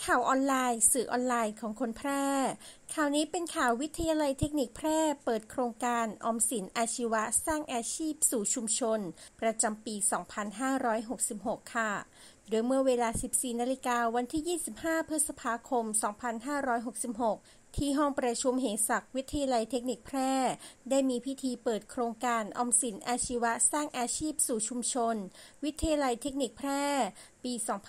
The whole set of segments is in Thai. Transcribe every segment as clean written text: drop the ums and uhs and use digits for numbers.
ข่าวออนไลน์สื่อออนไลน์ของคนแพร่ข่าวนี้เป็นข่าววิทยาลัยเทคนิคแพร่เปิดโครงการออมสินอาชีวะสร้างอาชีพสู่ชุมชนประจำปี 2566 ค่ะโดยเมื่อเวลา 14 นาฬิกาวันที่ 25 พฤษภาคม 2566 ที่ห้องประชุมเหศักดิ์วิทยาลัยเทคนิคแพร่ได้มีพิธีเปิดโครงการออมสินอาชีวะสร้างอาชีพสู่ชุมชนวิทยาลัยเทคนิคแพร่ปี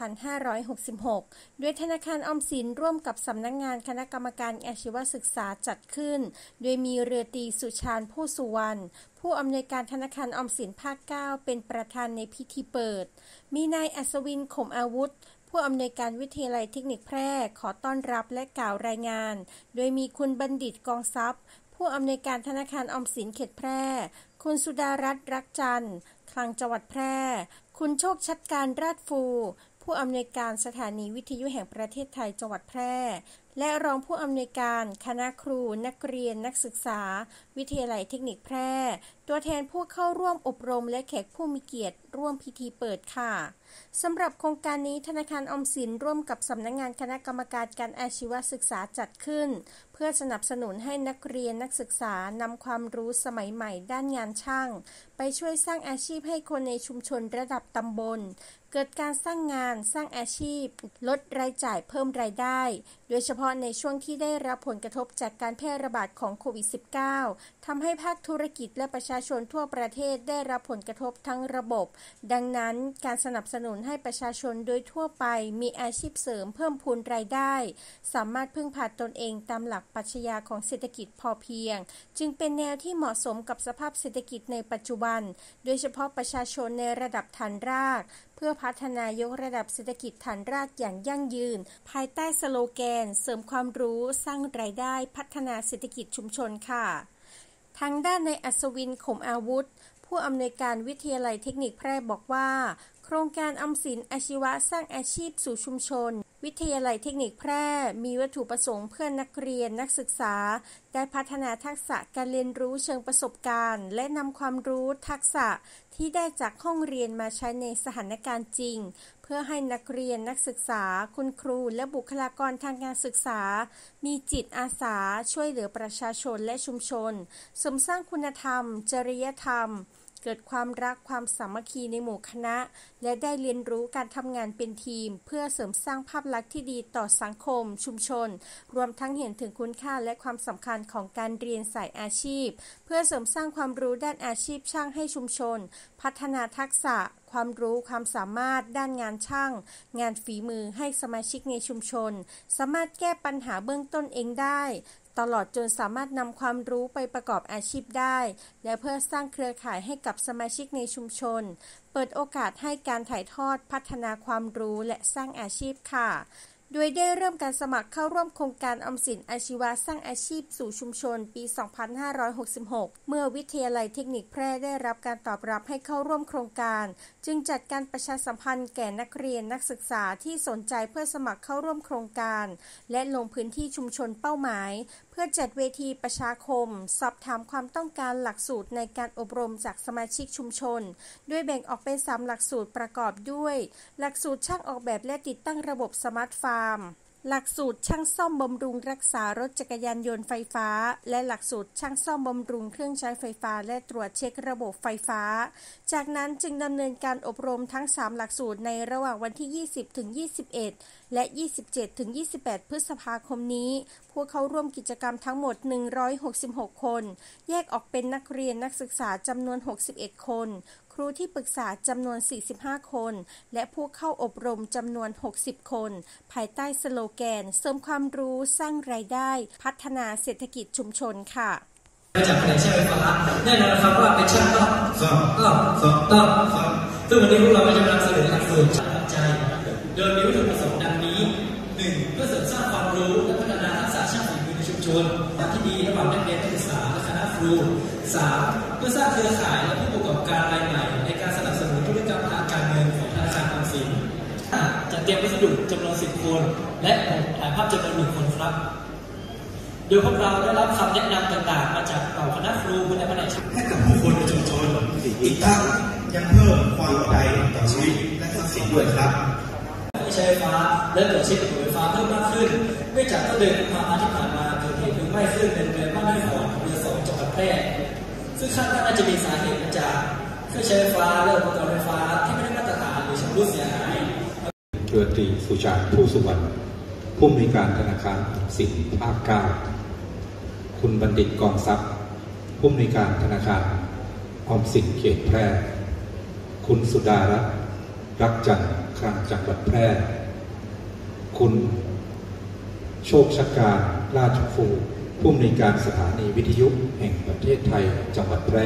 2566 ด้วยธนาคารออมสินร่วมกับสำนักงานคณะกรรมการอาชีวศึกษาจัดขึ้นโดยมีเรือตรีสุชาญผู้สุวรรณผู้อำนวยการธนาคารออมสินภาค 9 เป็นประธานในพิธีเปิดมีนายอัศวินข่มอาวุธผู้อำนวยการวิทยาลัยเทคนิคแพร่ขอต้อนรับและกล่าวรายงานโดยมีคุณบัณฑิตกองทรัพย์ผู้อำนวยการธนาคารออมสินเขตแพร่คุณสุดารัตน์รักจันทร์คลังจังหวัดแพร่คุณโชคชัดการราชฟูผู้อำนวยการสถานีวิทยุแห่งประเทศไทยจังหวัดแพร่และรองผู้อำนวยการคณะครูนักเรียนนักศึกษาวิทยาลัยเทคนิคแพร่ตัวแทนผู้เข้าร่วมอบรมและแขกผู้มีเกียรติร่วมพิธีเปิดค่ะสำหรับโครงการนี้ธนาคารออมสินร่วมกับสำนักงานคณะกรรมการการอาชีวศึกษาจัดขึ้นเพื่อสนับสนุนให้นักเรียนนักศึกษานำความรู้สมัยใหม่ด้านงานช่างไปช่วยสร้างอาชีพให้คนในชุมชนระดับตำบลเกิดการสร้างงานสร้างอาชีพลดรายจ่ายเพิ่มรายได้โดยเฉพาะในช่วงที่ได้รับผลกระทบจากการแพร่ระบาดของโควิด -19 ทำให้ภาคธุรกิจและประชาชนทั่วประเทศได้รับผลกระทบทั้งระบบดังนั้นการสนับสนุนให้ประชาชนโดยทั่วไปมีอาชีพเสริมเพิ่มพูนรายได้สามารถพึ่งพาตนเองตามหลักปรัชญาของเศรษฐกิจพอเพียงจึงเป็นแนวที่เหมาะสมกับสภาพเศรษฐกิจในปัจจุบันโดยเฉพาะประชาชนในระดับฐานรากเพื่อพัฒนายกระดับเศรษฐกิจฐานรากอย่างยั่งยืนภายใต้สโลแกนเสริมความรู้สร้างรายได้พัฒนาเศรษฐกิจชุมชนค่ะทางด้านนายอัศวินข่มอาวุธผู้อำนวยการวิทยาลัยเทคนิคแพร่บอกว่าโครงการออมสินอาชีวะสร้างอาชีพสู่ชุมชนวิทยาลัยเทคนิคแพร่มีวัตถุประสงค์เพื่อนักเรียนนักศึกษาได้พัฒนาทักษะการเรียนรู้เชิงประสบการณ์และนำความรู้ทักษะที่ได้จากห้องเรียนมาใช้ในสถานการณ์จริงเพื่อให้นักเรียนนักศึกษาคุณครูและบุคลากรทางการศึกษามีจิตอาสาช่วยเหลือประชาชนและชุมชนเสริมสร้างคุณธรรมจริยธรรมเกิดความรักความสามัคคีในหมู่คณะและได้เรียนรู้การทำงานเป็นทีมเพื่อเสริมสร้างภาพลักษณ์ที่ดีต่อสังคมชุมชนรวมทั้งเห็นถึงคุณค่าและความสำคัญของการเรียนสายอาชีพเพื่อเสริมสร้างความรู้ด้านอาชีพช่างให้ชุมชนพัฒนาทักษะความรู้ความสามารถด้านงานช่างงานฝีมือให้สมาชิกในชุมชนสามารถแก้ปัญหาเบื้องต้นเองได้ตลอดจนสามารถนำความรู้ไปประกอบอาชีพได้และเพื่อสร้างเครือข่ายให้กับสมาชิกในชุมชนเปิดโอกาสให้การถ่ายทอดพัฒนาความรู้และสร้างอาชีพค่ะโดยได้เริ่มการสมัครเข้าร่วมโครงการออมสินอาชีวะสร้างอาชีพสู่ชุมชนปี 2566 เมื่อวิทยาลัยเทคนิคแพร่ได้รับการตอบรับให้เข้าร่วมโครงการจึงจัดการประชาสัมพันธ์แก่นักเรียนนักศึกษาที่สนใจเพื่อสมัครเข้าร่วมโครงการและลงพื้นที่ชุมชนเป้าหมายเพื่อจัดเวทีประชาคมสอบถามความต้องการหลักสูตรในการอบรมจากสมาชิกชุมชนโดยแบ่งออกเป็น 3 หลักสูตรประกอบด้วยหลักสูตรช่างออกแบบและติดตั้งระบบสมาร์ทฟาร์มหลักสูตรช่างซ่อมบำรุงรักษารถจักรยานยนต์ไฟฟ้าและหลักสูตรช่างซ่อมบำรุงเครื่องใช้ไฟฟ้าและตรวจเช็คระบบไฟฟ้าจากนั้นจึงดำเนินการอบรมทั้ง 3 หลักสูตรในระหว่างวันที่ 20-21 และ 27-28 พฤษภาคมนี้ผู้เข้าร่วมกิจกรรมทั้งหมด 166 คนแยกออกเป็นนักเรียนนักศึกษาจำนวน 61 คนครูที่ปรึกษาจำนวน 45 คนและผู้เข้าอบรมจำนวน 60 คนภายใต้สโลแกนเสริมความรู้สร้างรายได้พัฒนาเศรษฐกิจชุมชนค่ะมาจากแผนกช่างไฟฟ้าแน่นอนนะครับว่าเป็นช่างต้องซึ่งวันนี้พวกเราก็จะนำเสนอหลักสูตรช่างใจโดยมีวัตถุประสงค์ดังนี้ 1. เพื่อเสริมสร้างความรู้และพัฒนาทักษะช่างฝีมือในชุมชนที่ดีระหว่างนักเรียนนักศึกษาและคณะครู 3. เพื่อสร้างเครือข่ายและผู้ประกอบการรายใหม่ในการสนับสนุนธุรกรรมทางการเงินของธนาคารออมสินจัดเตรียมวัสดุจำนวน 10 คนและถ่ายภาพจำนวน 1 คนครับโดยพวกเราได้รับคำแนะนำต่างๆมาจากเหล่าคณะครูและแผนกให้กับผู้คนในชุมชนอีกทั้งยังเพิ่มความปลอดภัยต่อชีวิตและทรัพย์สินด้วยครับใช้ไฟฟ้าและตรวจเช็คระบบไฟฟ้าฟ้าเพิ่มมากขึ้นเนื่องจากต้นเดือนกุมภาพันธ์ที่ผ่านมาเกิดเหตุเพลิงไหม้ขึ้นในโรงเรียนบ้านห้วยหอมอำเภอ2จังหวัดแพร่ซึ่งคาดว่าน่าจะมีสาเหตุมาจากเครื่องใช้ไฟฟ้าและอุปกรณ์ไฟฟ้าที่ไม่ได้มาตรฐานหรือชำรุดเสียหายเรือตรีสุชาติผู้สุวรรณผู้อำนวยการธนาคารสินภาค 9คุณบัณฑิตกองทรัพย์ผู้อำนวยการธนาคารออมสินเขตแพร่คุณสุดารัตน์รักจันทร์คลังจังหวัดแพร่คุณโชคชการราชฟูผู้อำนวยการสถานีวิทยุแห่งประเทศไทยจังหวัดแพร่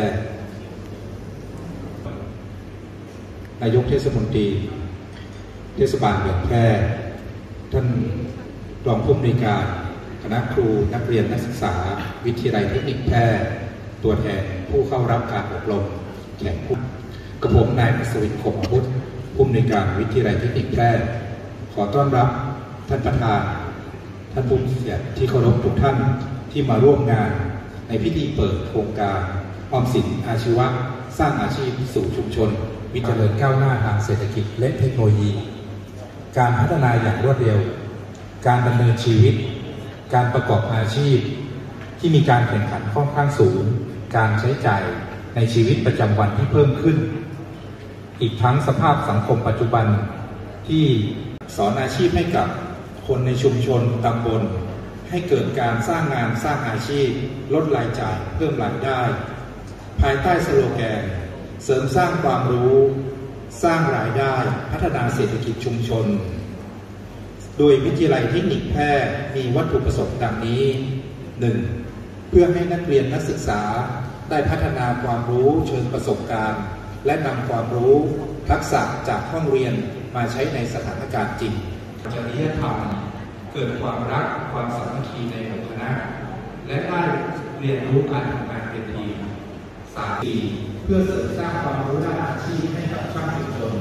นายกเทศมนตรีเทศบาลเมืองแพร่ท่านรองผู้อำนวยการคณะครูนักเรียนนักศึกษาวิทยาลัยเทคนิคแพร่ตัวแทนผู้เข้ารับการอบรมแขกผู้กระผมนายอัศวินคมอาวุธผู้อำนวยการวิทยาลัยเทคนิคแพร่ขอต้อนรับท่านประธานท่านผู้มีเกียรติที่เคารพทุกท่านที่มาร่วมงานในพิธีเปิดโครงการออมสินอาชีวะสร้างอาชีพสู่ชุมชนวิเจริญก้าวหน้าทางเศรษฐกิจและเทคโนโลยีการพัฒนาอย่างรวดเร็วการดำเนินชีวิตการประกอบอาชีพที่มีการแข่งขันค่อนข้างสูงการใช้จ่ายในชีวิตประจำวันที่เพิ่มขึ้นอีกทั้งสภาพสังคมปัจจุบันที่สอนอาชีพให้กับคนในชุมชนตำบลให้เกิดการสร้างงานสร้างอาชีพลดรายจ่ายเพิ่มรายได้ภายใต้สโลแกนเสริมสร้างความรู้สร้างรายได้พัฒนาเศรษฐกิจชุมชนโดยวิทยาลัยเทคนิคแพร่มีวัตถุประสงค์ดังนี้ 1. เพื่อให้นักเรียนนักศึกษาได้พัฒนาความรู้เชิงประสบการณ์และนำความรู้ทักษะจากห้องเรียนมาใช้ในสถานการณ์จริงจริยธรรมเกิดความรักความสามัคคีในหมู่คณะและได้เรียนรู้การทำงานเป็นทีม 3. เพื่อเสริมสร้างความรู้ด้านอาชีพให้กับช่างชุมชน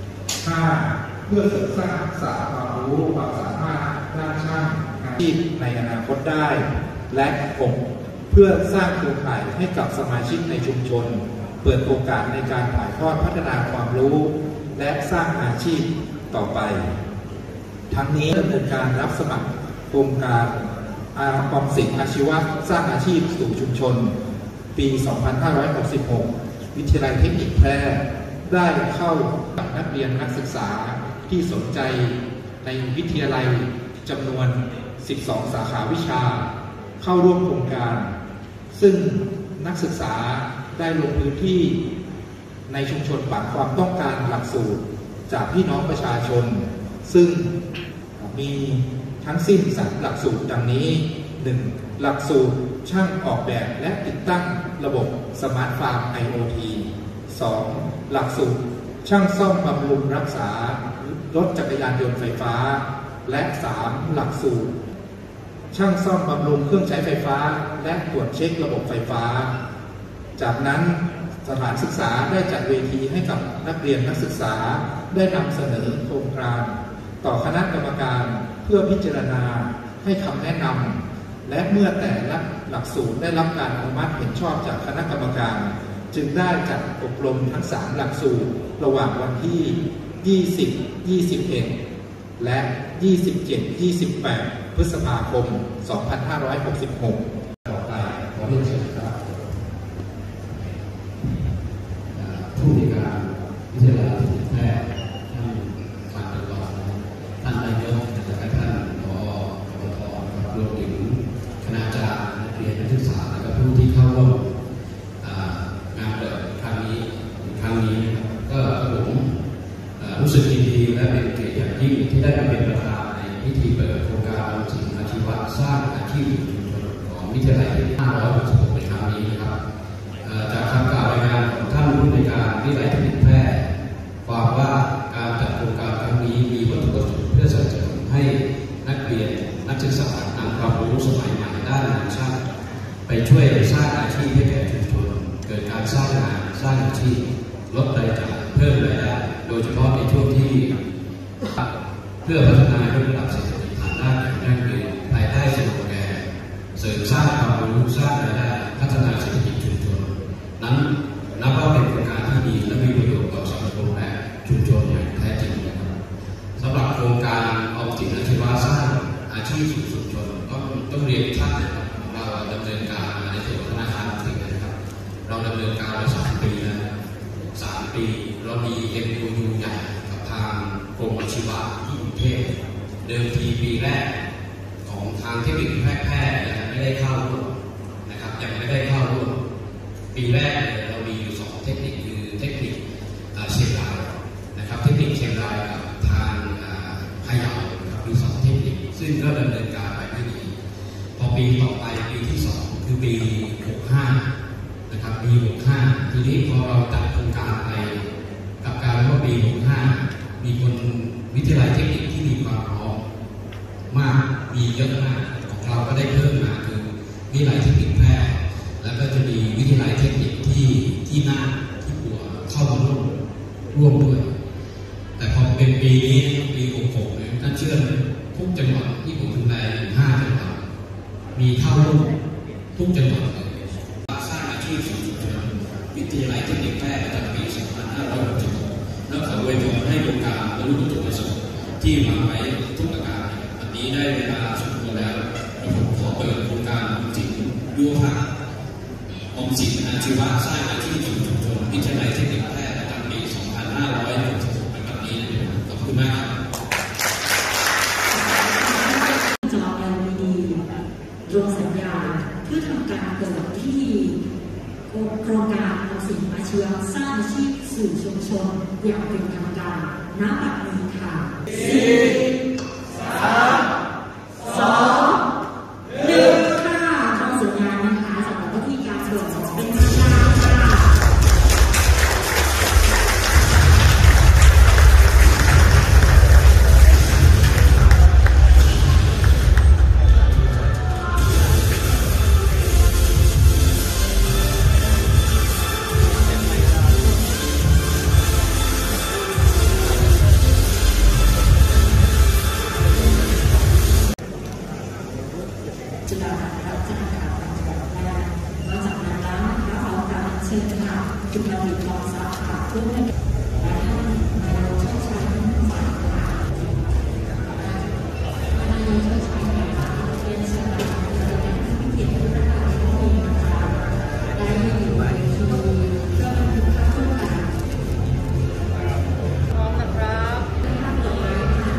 5. เพื่อเสริมสร้างทักษะความรู้ความสามารถด้านช่างอาชีพในอนาคตได้และ 6. เพื่อสร้างเครือข่ายให้กับสมาชิกในชุมชนเปิดโอกาสในการถ่ายทอดพัฒนาความรู้และสร้างอาชีพต่อไปทั้งนี้ดำเนินการรับสมัครโครงการออมสินอาชีวะสร้างอาชีพสู่ชุมชนปี 2566 วิทยาลัยเทคนิคแพร่ได้เข้ากับนักเรียนนักศึกษาที่สนใจในวิทยาลัยจำนวน 12 สาขาวิชาเข้าร่วมโครงการซึ่งนักศึกษาได้ลงพื้นที่ในชุมชนปรับความต้องการหลักสูตรจากพี่น้องประชาชนซึ่งมีทั้งสิ้น3หลักสูตรดังนี้ 1. หลักสูตรช่างออกแบบและติดตั้งระบบสมาร์ทฟาร์ม IoT 2. หลักสูตรช่างซ่อมบำรุงรักษารถจักรยานยนต์ไฟฟ้าและ 3. หลักสูตรช่างซ่อมบำรุงเครื่องใช้ไฟฟ้าและตรวจเช็คระบบไฟฟ้าจากนั้นสถานศึกษาได้จัดเวทีให้กับนักเรียนนักศึกษาได้นำเสนอโครงการต่อคณะกรรมการเพื่อพิจารณาให้คำแนะนำและเมื่อแต่ละหลักสูตรได้รับการอนุมัติเห็นชอบจากคณะกรรมการจึงได้จัดอบรมทั้ง3หลักสูตรระหว่างวันที่ 20, 21 และ 27, 28 พฤษภาคม 2566 ต่อไปขอเรียนเชิญครับผู้ในการวิทยาลัยเทคนิคแพร่ท่านฝ่ายปฏิบัติท่านนายกและท่านผอ.รวมถึงคณาจารย์นักเรียนนักศึกษาและผู้ที่เข้าร่วมงานเปิดครั้งนี้ก็ผมรู้สึกยินดีและเป็นเกียรติอย่างยิ่งที่ได้มาเป็นประธานในพิธีเปิดโครงการออมสินอาชีวะสร้างอาชีพชุมชนของวิทยาลัย566ในครั้งนี้ครับจากคำกล่าวรายงานของท่านผู้อำนวยการวิทยาลัยเทคนิคแพร่ความว่าการจัดโครงการครั้งนี้มีวัตถุประสงค์เพื่อสนับสนุนให้นักเรียนนักศึกษานำความรู้สมัยใหม่ด้านงานช่างไปช่วยสร้างอาชีพให้แก่ชุมชนเกิดการสร้างงานสร้างอาชีพลดรายจ่ายเพิ่มรายได้โดยเฉพาะในช่วงที่เพื่อพัฒนายกระดับเศรษฐกิจฐานรากอย่างยั่งยืนภายใต้สโลแกนเสริมสร้างความรู้สร้างรายได้พัฒนาเศรษฐกิจชุมชนนั้นนับว่าเป็นโครงการที่ดีและมีประโยชน์ต่อสังคมและชุมชนอย่างแท้จริงนะครับสำหรับโครงการออมสินอาชีวะสร้างดำเนินการมา3 ปีแล้ว3 ปีเรามี MOU ใหญ่กับทางกรมอาชีวะที่กรุงเทพเดิมทีปีแรกของทางเทคนิคแพทย์ยังไม่ได้เข้าร่วมนะครับยังไม่ได้เข้าร่วมปีแรกเรามีอยู่2เทคนิคคือเทคนิคเชียงรายนะครับเทคนิคเชียงรายกับทางพะเยาครับมี2เทคนิคซึ่งก็ดำเนินการไปไม่ดีพอปีต่อไปปีที่2คือปี65นะครับปี65ทีนี้พอเราจัดโครงการไปกับการว่าปี65มีคนวิทยาลัยเทคนิคที่มีความพร้อมมากมีเยอะมากของเราก็ได้เพิ่มมาคือวิทยาลัยเทคนิคแพทย์แล้วก็จะมีวิทยาลัยเทคนิคที่น่านที่ปัวเข้ามาร่วมด้วยแต่พอเป็นปีนี้ปี66เนี่ยท่านเชื่อทุกจังหวัดที่ผมดูแลอยู่5 จังหวัดมีเข้าร่วมทุกจังหวัดเลยสร้างอาชีพสู่ชุมชนวิทยาลัยเทคนิคแพทย์ประจำปี2566แล้วขออวยพรให้โครงการบรรลุวัตถุประสงค์ที่วางไว้ทุกประการวันนี้ได้เวลาสมควรแล้วผมขอเปิดโครงการจิตยุวภาออมสินอาชีวะสร้างอาชีพสู่ชุมชนวิทยาลัยเทคนิคแพทย์ประจำปี2566ในวันนี้ขอบคุณมากครับจอ LED ดวงสัญญาณเพื่อทำการเปิดที่โครงการออมสินอาชีวะสร้างอาชีพสู่ชุมชนอย่างเป็นทางการณ บัดนี้ค่ะจุดระดิบกองทรัพย์ค่ะเพื่อให้และท่านนายกช่วยใช้ทั้ง3ค่ะนายกช่วยใช้ค่ะเรียนเชิญค่ะที่เกียรติด้วยนะคะที่มีนะคะได้อยู่ในที่เพื่อบันทึกภาพร่วมกันพร้อมนะครับภาพต่อไปค่ะ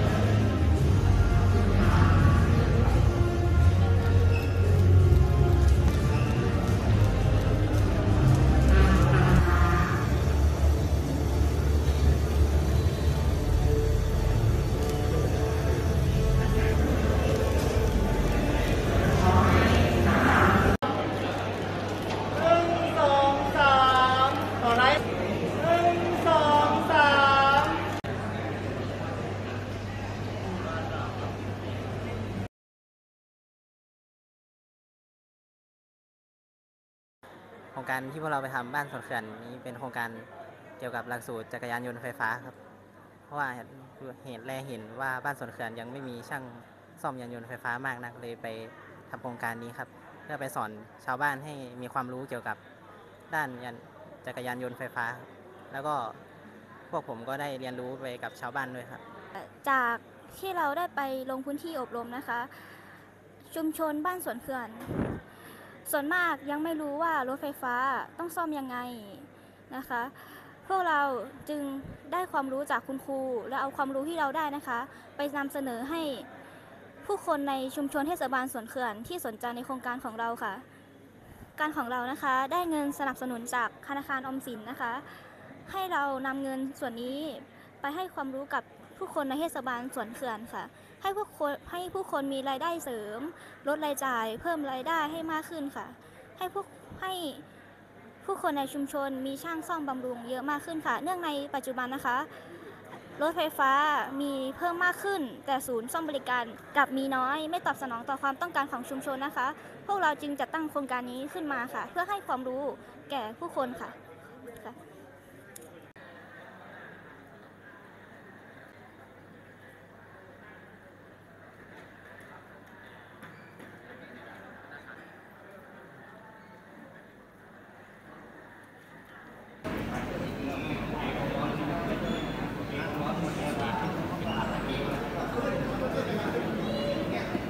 โครงการที่พวกเราไปทำบ้านสวนเขื่อนนี้เป็นโครงการเกี่ยวกับหลักสูตรจักรยานยนต์ไฟฟ้าครับเพราะว่าเห็นว่าบ้านสวนเขื่อนยังไม่มีช่างซ่อมยานยนต์ไฟฟ้ามากนักเลยไปทำโครงการนี้ครับเพื่อไปสอนชาวบ้านให้มีความรู้เกี่ยวกับด้านจักรยานยนต์ไฟฟ้าแล้วก็พวกผมก็ได้เรียนรู้ไปกับชาวบ้านด้วยครับจากที่เราได้ไปลงพื้นที่อบรมนะคะชุมชนบ้านสวนเขื่อนส่วนมากยังไม่รู้ว่ารถไฟฟ้าต้องซ่อมยังไงนะคะพวกเราจึงได้ความรู้จากคุณครูและเอาความรู้ที่เราได้นะคะไปนำเสนอให้ผู้คนในชุมชนเทศบาลสวนเขื่อนที่สนใจในโครงการของเราค่ะการของเรานะคะได้เงินสนับสนุนจากธนาคารออมสินนะคะให้เรานำเงินส่วนนี้ไปให้ความรู้กับผู้คนในเทศบาลสวนเขื่อนค่ะให้ผู้คนมีรายได้เสริมลดรายจ่ายเพิ่มรายได้ให้มากขึ้นค่ะให้ผู้คนในชุมชนมีช่างซ่อมบำรุงเยอะมากขึ้นค่ะเนื่องในปัจจุบันนะคะรถไฟฟ้ามีเพิ่มมากขึ้นแต่ศูนย์ซ่อมบริการกลับมีน้อยไม่ตอบสนองต่อความต้องการของชุมชนนะคะพวกเราจึงจัดตั้งโครงการนี้ขึ้นมาค่ะเพื่อให้ความรู้แก่ผู้คนค่ะ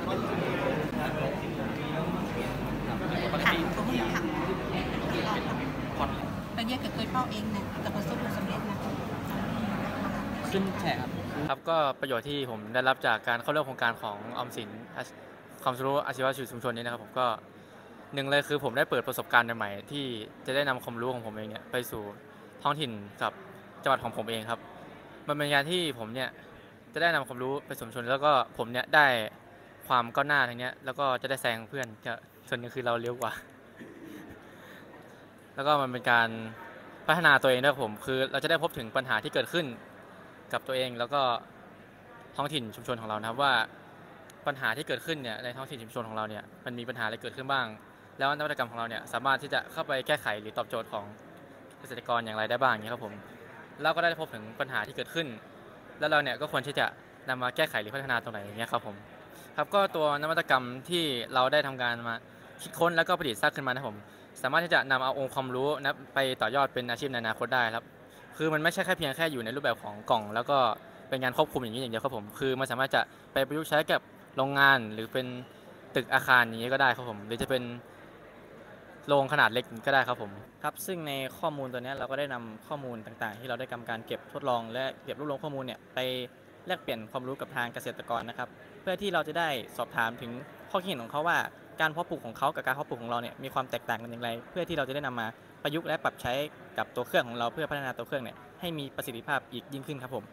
ค่ะเป้าเองเนี่ยจะประสบผลสำเร็จนะขึ้นแฉครับก็ประโยชน์ที่ผมได้รับจากการเข้าร่วมโครงการของออมสินความรู้อาชีวะชุมชนนี้นะครับผมก็หนึ่งเลยคือผมได้เปิดประสบการณ์ใหม่ๆที่จะได้นำความรู้ของผมเองเนี่ยไปสู่ท้องถิ่นกับจังหวัดของผมเองครับมันเป็นการที่ผมเนี่ยจะได้นำความรู้ไปสู่ชุมชนแล้วก็ผมเนี่ยได้ความก้าวหน้าทางนี้แล้วก็จะได้แซงเพื่อนส่วนนึงคือเราเร็วกว่าแล้วก็มันเป็นการพัฒนาตัวเองด้วยผมคือเราจะได้พบถึงปัญหาที่เกิดขึ้นกับตัวเองแล้วก็ท้องถิ่นชุมชนของเรานะครับว่าปัญหาที่เกิดขึ้นเนี่ยในท้องถิ่นชุมชนของเราเนี่ยมันมีปัญหาอะไรเกิดขึ้นบ้างแล้วนวัตกรรมของเราเนี่ยสามารถที่จะเข้าไปแก้ไขหรือตอบโจทย์ของเกษตรกรอย่างไรได้บ้างอย่างนี้ครับผมเราก็ได้พบถึงปัญหาที่เกิดขึ้นแล้วเราเนี่ยก็ควรที่จะนำมาแก้ไขหรือพัฒนาตรงไหนอย่างเงี้ยครับผมครับก็ตัวนวัตกรรมที่เราได้ทำการมาคิดค้นแล้วก็ประดิษฐ์สร้างขึ้นมานะผมสามารถที่จะนำเอาองค์ความรู้นะไปต่อยอดเป็นอาชีพในอนาคตได้ครับคือมันไม่ใช่แค่เพียงแค่อยู่ในรูปแบบของกล่องแล้วก็เป็นงานควบคุมอย่างนี้อย่างเดียวครับผมคือมันสามารถจะไปประยุกต์ใช้กับโรงงานหรือเป็นตึกอาคารอย่างนี้ก็ได้ครับผมหรือจะเป็นโรงขนาดเล็กก็ได้ครับผมครับซึ่งในข้อมูลตัวนี้เราก็ได้นำข้อมูลต่างๆที่เราได้ทำการเก็บทดลองและเก็บรวบรวมข้อมูลเนี่ยไปแลกเปลี่ยนความรู้กับทางเกษตรกรนะครับเพื่อที่เราจะได้สอบถามถึงข้อคิดเห็นของเขาว่าการเพาะปลูกของเขากับการเพาะปลูกของเราเนี่ยมีความแตกต่างกันอย่างไรเพื่อที่เราจะได้นำมาประยุกต์และปรับใช้กับตัวเครื่องของเราเพื่อพัฒนาตัวเครื่องเนี่ยให้มีประสิทธิภาพอีกยิ่งขึ้นครับผม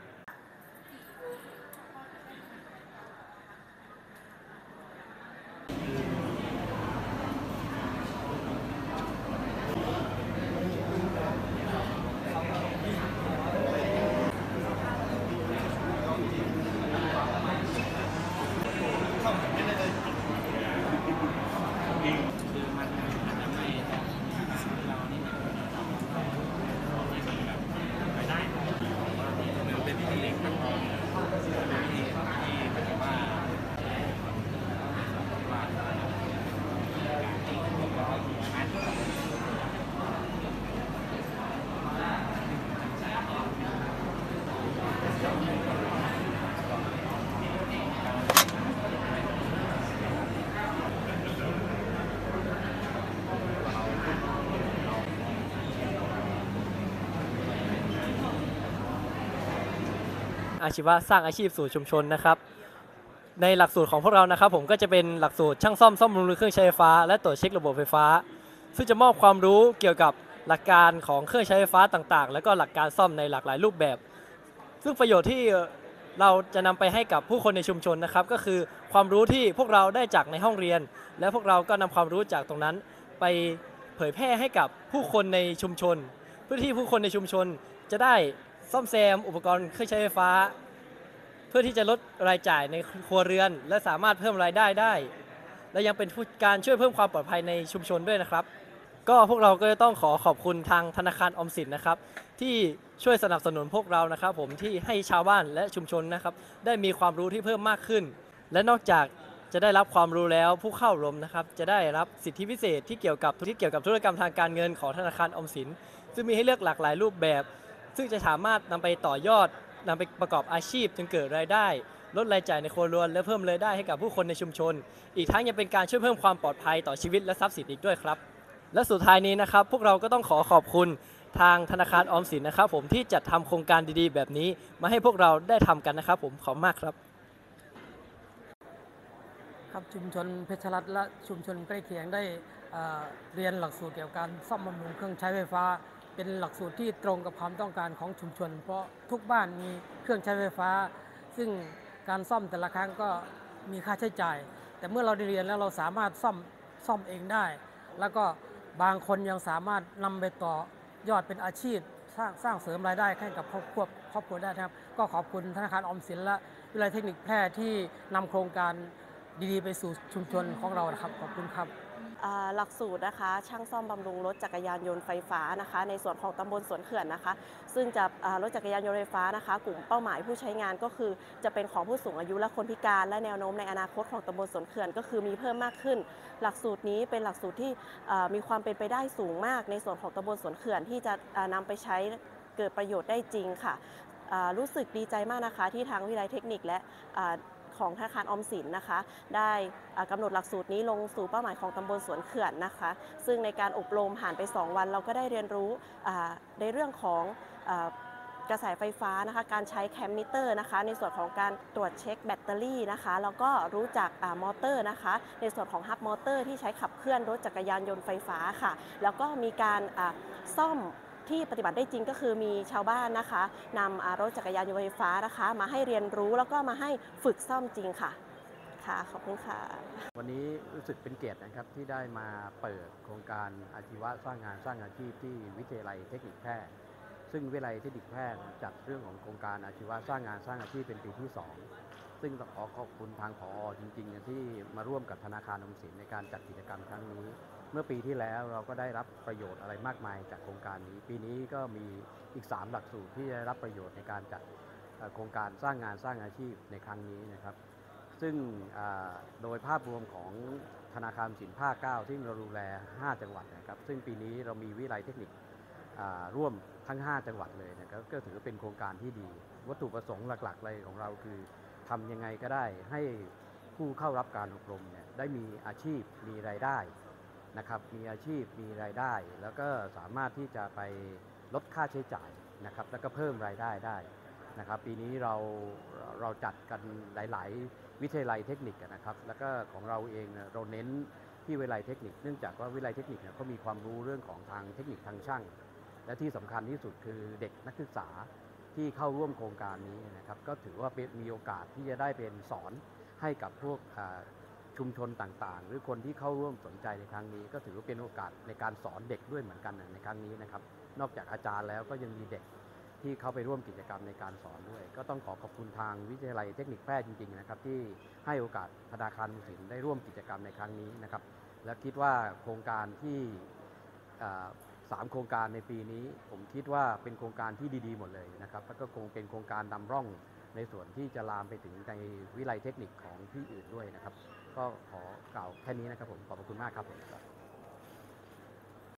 อาชีวะสร้างอาชีพสู่ชุมชนนะครับในหลักสูตรของพวกเรานะครับผมก็จะเป็นหลักสูตรช่างซ่อมบำรุงเครื่องใช้ไฟฟ้าและตรวจเช็คระบบไฟฟ้าซึ่งจะมอบความรู้เกี่ยวกับหลักการของเครื่องใช้ไฟฟ้าต่างๆแล้วก็หลักการซ่อมในหลากหลายรูปแบบซึ่งประโยชน์ที่เราจะนำไปให้กับผู้คนในชุมชนนะครับก็คือความรู้ที่พวกเราได้จากในห้องเรียนและพวกเราก็นำความรู้จากตรงนั้นไปเผยแพร่ให้กับผู้คนในชุมชนเพื่อที่ผู้คนในชุมชนจะได้ซ่อมแซมอุปกรณ์เครื่องใช้ไฟฟ้าเพื่อที่จะลดรายจ่ายในครัวเรือนและสามารถเพิ่มรายได้ได้และยังเป็นการช่วยเพิ่มความปลอดภัยในชุมชนด้วยนะครับก็พวกเราก็จะต้องขอบคุณทางธนาคารออมสินนะครับที่ช่วยสนับสนุนพวกเรานะครับผมที่ให้ชาวบ้านและชุมชนนะครับได้มีความรู้ที่เพิ่มมากขึ้นและนอกจากจะได้รับความรู้แล้วผู้เข้าอบรมนะครับจะได้รับสิทธิพิเศษที่เกี่ยวกับธุรกรรมทางการเงินของธนาคารออมสินซึ่งมีให้เลือกหลากหลายรูปแบบซึ่งจะสามารถนำไปต่อยอดนำไปประกอบอาชีพจนเกิดรายได้ลดรายจ่ายในครัวเรือนและเพิ่มรายได้ให้กับผู้คนในชุมชนอีกทั้งยังเป็นการช่วยเพิ่มความปลอดภัยต่อชีวิตและทรัพย์สินอีกด้วยครับและสุดท้ายนี้นะครับพวกเราก็ต้องขอบคุณทางธนาคารออมสินนะครับผมที่จัดทำโครงการดีๆแบบนี้มาให้พวกเราได้ทำกันนะครับผมขอบคุณมากครับครับชุมชนเพชรรัตน์และชุมชนใกล้เคียงได้เรียนหลักสูตรเกี่ยวกับการซ่อมบำรุงเครื่องใช้ไฟฟ้าเป็นหลักสูตรที่ตรงกับความต้องการของชุมชนเพราะทุกบ้านมีเครื่องใช้ไฟฟ้าซึ่งการซ่อมแต่ละครั้งก็มีค่าใช้จ่ายแต่เมื่อเราได้เรียนแล้วเราสามารถซ่อมเองได้แล้วก็บางคนยังสามารถนำไปต่อยอดเป็นอาชีพสร้างเสริมรายได้ให้กับครอบครัวได้ครับก็ขอบคุณธนาคารออมสินและวิทยาลัยเทคนิคแพร่ที่นำโครงการดีๆไปสู่ชุมชนของเรานะครับขอบคุณครับหลักสูตรนะคะช่างซ่อมบำรุงรถจักรยานยนต์ไฟฟ้านะคะในส่วนของตำบลสวนเขื่อนนะคะซึ่งจะรถจักรยานยนต์ไฟฟ้านะคะกลุ่มเป้าหมายผู้ใช้งานก็คือจะเป็นของผู้สูงอายุและคนพิการและแนวโน้มในอนาคตของตำบลสวนเขื่อนก็คือมีเพิ่มมากขึ้นหลักสูตรนี้เป็นหลักสูตรที่มีความเป็นไปได้สูงมากในส่วนของตำบลสวนเขื่อนที่จะนำไปใช้เกิดประโยชน์ได้จริงค่ะรู้สึกดีใจมากนะคะที่ทางวิทยาลัยเทคนิคและของธนาคารออมสินนะคะได้กำหนดหลักสูตรนี้ลงสู่เป้าหมายของตำบลสวนเขื่อนนะคะซึ่งในการอบรมผ่านไป2 วันเราก็ได้เรียนรู้ในเรื่องของกระแสไฟฟ้านะคะการใช้แคมมิเตอร์นะคะในส่วนของการตรวจเช็คแบตเตอรี่นะคะแล้วก็รู้จักมอเตอร์นะคะในส่วนของฮับมอเตอร์ที่ใช้ขับเคลื่อนรถจักรยานยนต์ไฟฟ้าค่ะแล้วก็มีการซ่อมที่ปฏิบัติได้จริงก็คือมีชาวบ้านนะคะนำรถจักรยานยนต์ไฟฟ้านะคะมาให้เรียนรู้แล้วก็มาให้ฝึกซ่อมจริงค่ะค่ะขอบคุณค่ะวันนี้รู้สึกเป็นเกียรตินะครับที่ได้มาเปิดโครงการอาชีวะสร้างงานสร้างอาชีพที่วิทยาลัยเทคนิคแพทย์ซึ่งวิทยาลัยเทคนิคแพทย์จัดเรื่องของโครงการอาชีวะสร้างงานสร้างอาชีพเป็นปีที่2ซึ่งต้องขอบคุณทางผอ.จริงๆที่มาร่วมกับธนาคารออมสินในการจัดกิจกรรมครั้งนี้เมื่อปีที่แล้วเราก็ได้รับประโยชน์อะไรมากมายจากโครงการนี้ปีนี้ก็มีอีก3หลักสูตรที่ได้รับประโยชน์ในการจัดโครงการสร้างงานสร้างอาชีพในครั้งนี้นะครับซึ่งโดยภาพรวมของธนาคารออมสินภาค 9ที่เราดูแล5จังหวัดนะครับซึ่งปีนี้เรามีวิทยาลัยเทคนิคร่วมทั้ง5จังหวัดเลยนะครับก็ถือเป็นโครงการที่ดีวัตถุประสงค์หลักๆเลยของเราคือทำยังไงก็ได้ให้ผู้เข้ารับการอบรมเนี่ยได้มีอาชีพมีรายได้นะครับมีอาชีพมีรายได้แล้วก็สามารถที่จะไปลดค่าใช้จ่ายนะครับแล้วก็เพิ่มรายได้ได้นะครับปีนี้เราจัดกันหลายๆวิทยาลัยเทคนิคนะครับแล้วก็ของเราเองเราเน้นที่วิทยาลัยเทคนิคเนื่องจากว่าวิทยาลัยเทคนิคเนี่ยเขามีความรู้เรื่องของทางเทคนิคทางช่างและที่สำคัญที่สุดคือเด็กนักศึกษาที่เข้าร่วมโครงการนี้นะครับก็ถือว่ามีโอกาสที่จะได้เป็นสอนให้กับพวกชุมชนต่างๆหรือคนที่เข้าร่วมสนใจในครั้งนี้ก็ถือว่าเป็นโอกาสในการสอนเด็กด้วยเหมือนกันในครั้งนี้นะครับนอกจากอาจารย์แล้วก็ยังมีเด็กที่เข้าไปร่วมกิจกรรมในการสอนด้วยก็ต้องขอบคุณทางวิทยาลัยเทคนิคแพทย์จริงๆนะครับที่ให้โอกาสธนาคารออมสินได้ร่วมกิจกรรมในครั้งนี้นะครับและคิดว่าโครงการที่3โครงการในปีนี้ผมคิดว่าเป็นโครงการที่ดีๆหมดเลยนะครับแล้วก็คงเป็นโครงการนำร่องในส่วนที่จะลามไปถึงในวิทยาลัยเทคนิคของที่อื่นด้วยนะครับก็ขอกล่าวแค่นี้นะครับผมขอบคุณมากครับผม